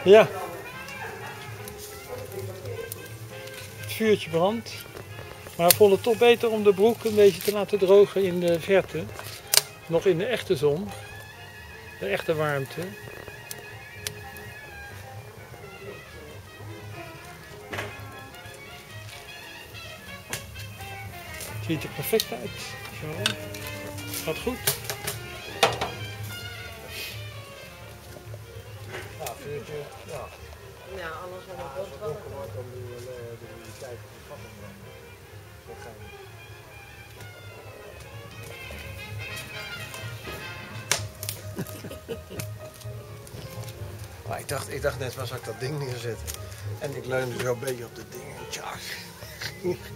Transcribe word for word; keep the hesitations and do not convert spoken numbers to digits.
Ja. Het vuurtje brandt. Maar we vonden het toch beter om de broek een beetje te laten drogen in de verte. Nog in de echte zon. De echte warmte. Het ziet er perfect uit. Zo. Gaat goed. Ja, vuurtje. Ja. Ja, alles wat Ja, er als het donker wordt, dan doe je de tijd op de gat opbranden. Zo ga je. Maar ik dacht, ik dacht net, waar zou ik dat ding neerzetten? En ik leunde zo een beetje op dat ding en tja.